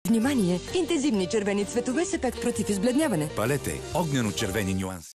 Внимание! Интензивни червени цветове с ефект против избледняване. Палете огнено-червени нюанси.